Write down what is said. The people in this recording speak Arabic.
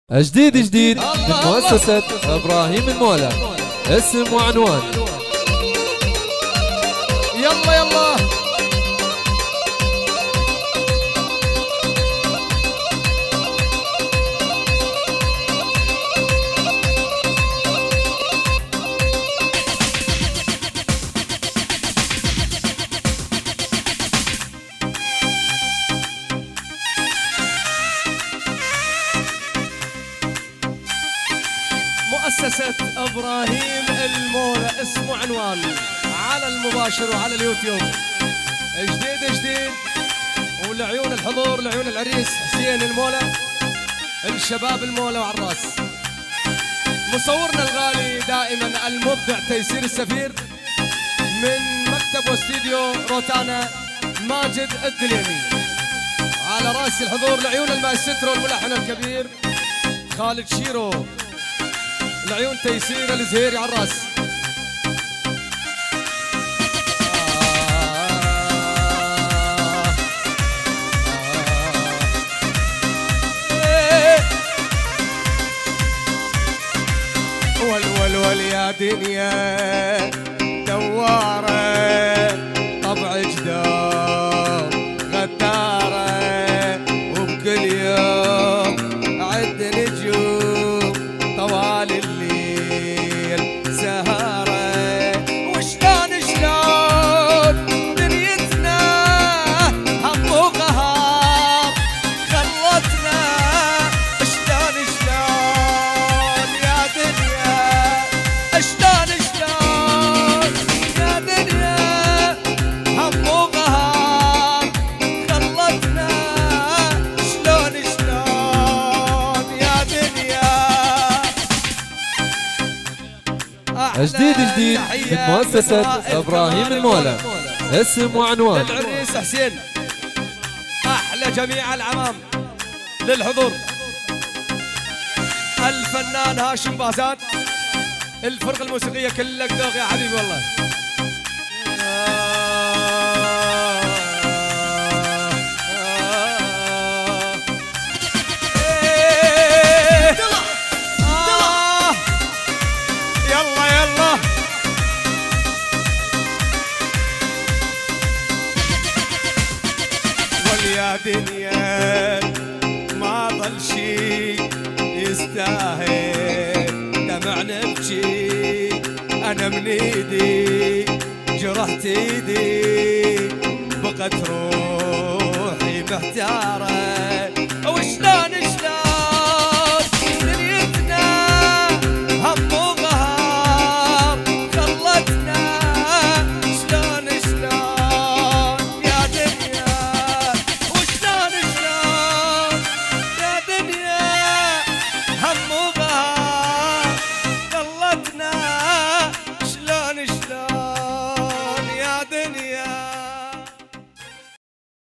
جديد جديد من مؤسسة إبراهيم المولى، اسم وعنوان. يلا يلا مؤسسة إبراهيم المولى، اسم وعنوان، على المباشر وعلى اليوتيوب. جديد جديد، ولعيون الحضور، لعيون العريس حسين المولى، الشباب المولى وعلى الراس. مصورنا الغالي دائما المبدع تيسير السفير، من مكتب واستديو روتانا ماجد الدليمي. على راس الحضور لعيون المايسترو الملحن الكبير خالد شيرو، العيون تيسير الزهيري على الراس. ول يا دنيا دوارة، طبع جدار غدارة، وبكل يوم عد نجوم طوال الليل سهرة. وشلون دنيتنا هم وقهار خلتنا، شلون يا دنيا، شلون يا دنيا هم وقهار خلتنا، شلون يا دنيا. جديد جديد من مؤسسة إبراهيم المولى، اسم وعنوان. للعريس حسين، أحلى جميع العمام للحضور، الفنان هاشم بازان، الفرقة الموسيقية كلك ذوق يا حبيبي والله. يلا يلا واليا دنيا ما ظل شي يستاهل دمع نبكي. انا من ايدي جرحت ايدي، بقت روحي محتاره. وشلون